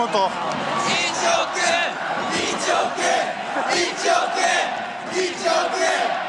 本。1億円。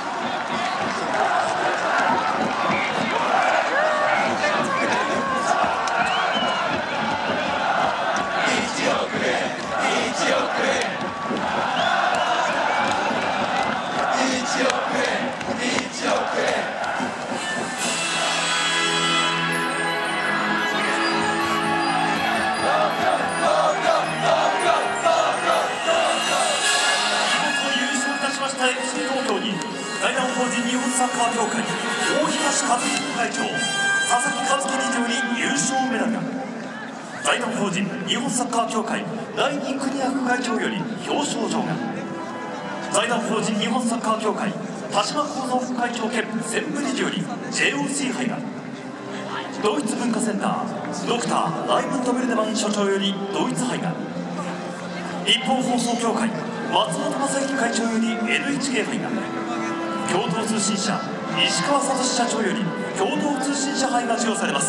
財団法人日本サッカー協会大東和彦会長、佐々木和樹理事より優勝メダルが、財団法人日本サッカー協会第2国役会長より表彰状が、財団法人日本サッカー協会田島幸三副会長兼専務理事より JOC 杯が、ドイツ文化センタードクターライムンド・ベルデマン所長よりドイツ杯が、日本放送協会松本正幸会長より NHK 杯が、共同通信社石川聡社長より共同通信社杯が授与されます。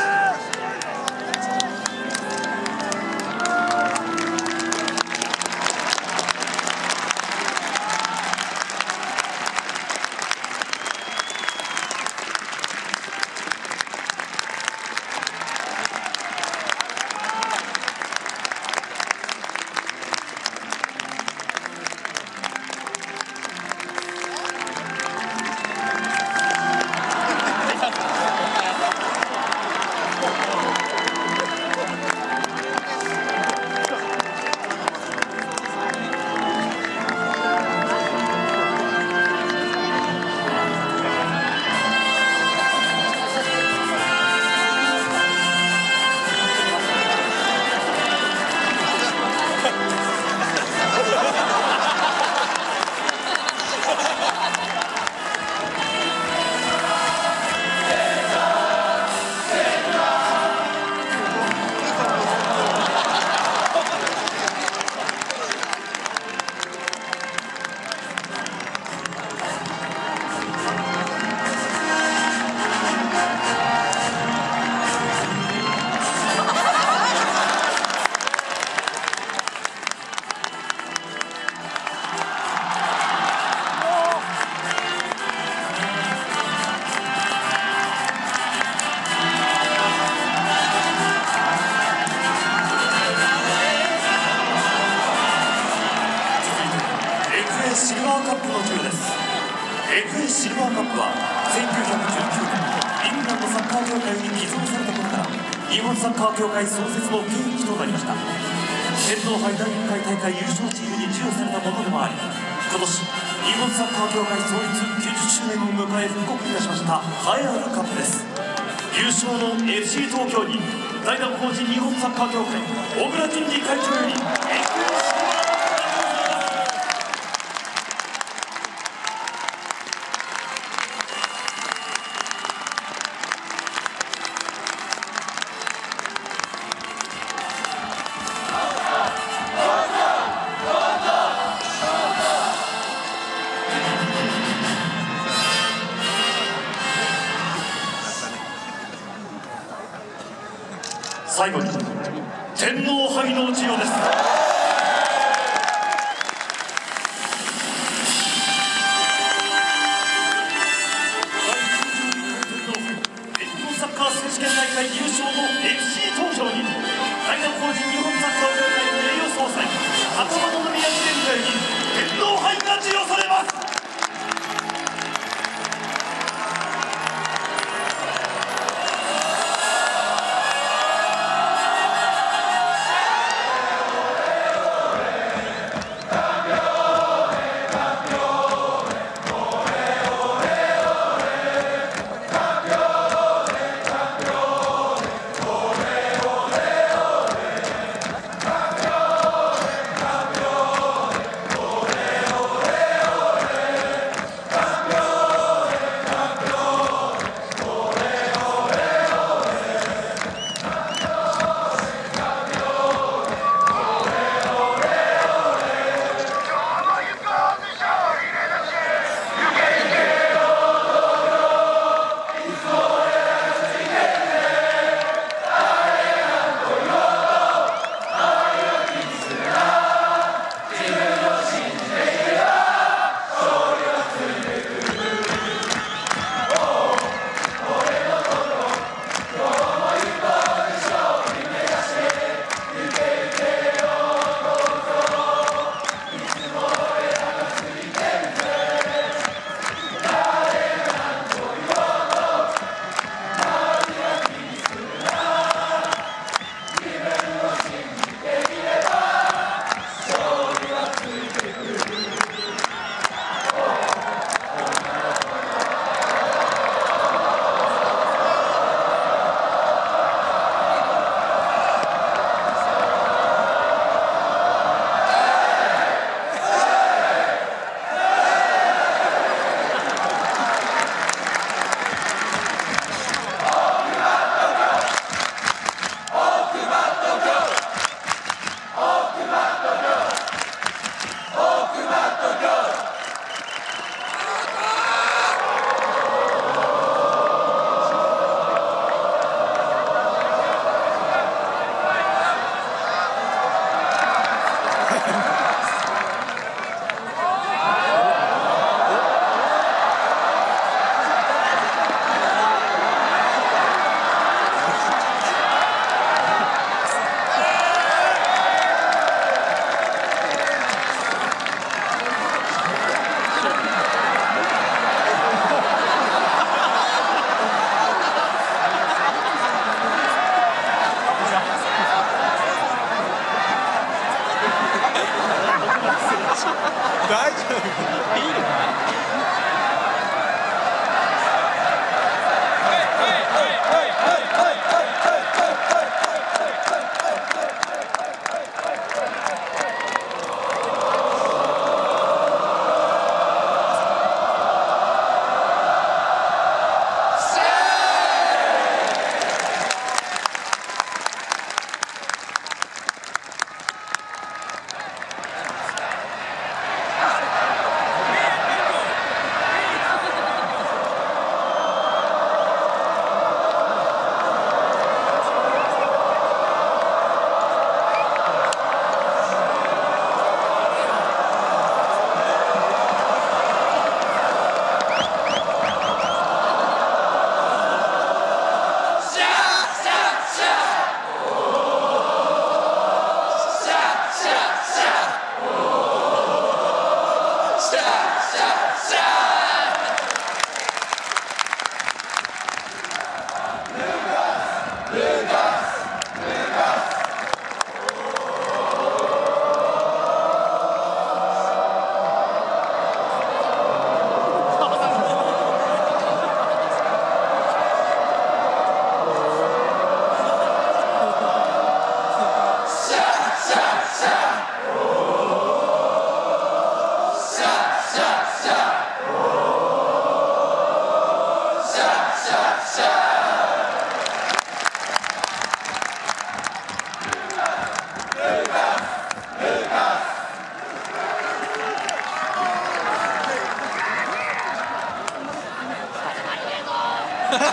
シルバーカップの授与です。 FA シルバーカップは1919年イングランドサッカー協会に寄贈されたことから日本サッカー協会創設の契機となりました。天皇杯第1回大会優勝チームに授与されたものでもあり、今年日本サッカー協会創立90周年を迎え復刻いたしました栄えあるカップです。優勝の FC 東京に財団法人日本サッカー協会小倉淳二会長より FA最後に天皇杯の授与です。日本サッカー選手権大会優勝の FC 東京に財団法人日本サッカー協会の名誉総裁高円宮記念会に天皇杯が授与されます。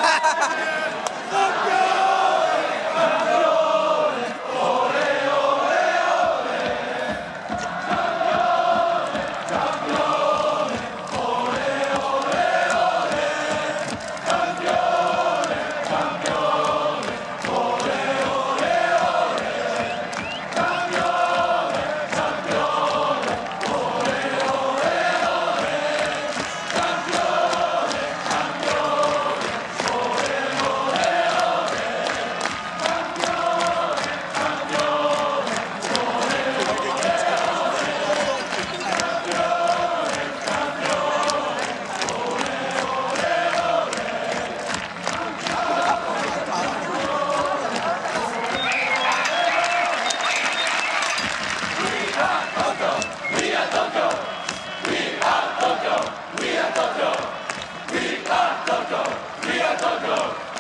We are Tokyo!